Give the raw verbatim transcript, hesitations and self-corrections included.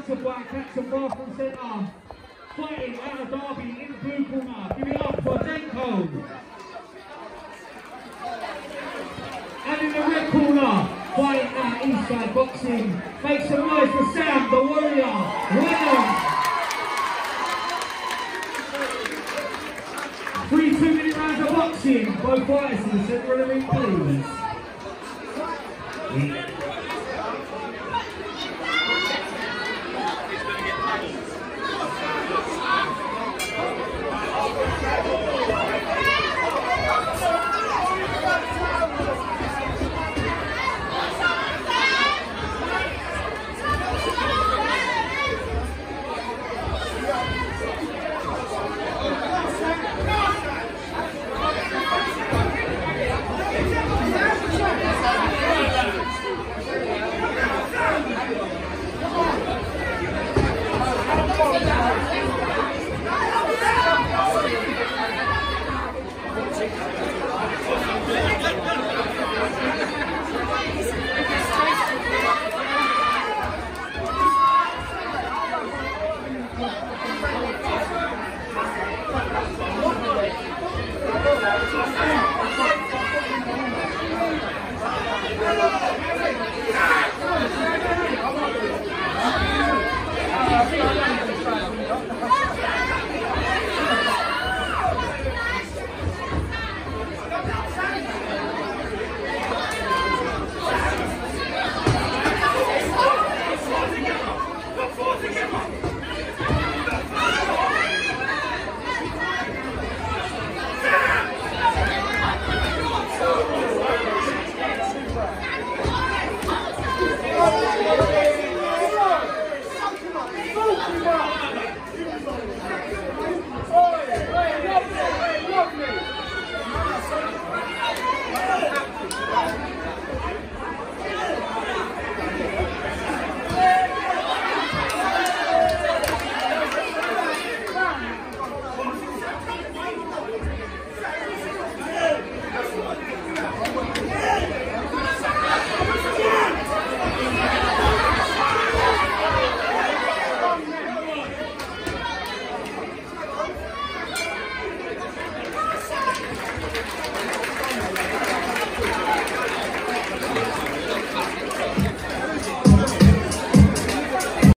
sponsored by Catch Bathroom Centre. Fighting out of Derby in the blue corner. Give it up for Denko. And in the red corner, fighting out Eastside Boxing. Make some noise for Sam, the Warrior. Well Three two-minute rounds of boxing. Both fighters in the centre of the ring, please. Yeah.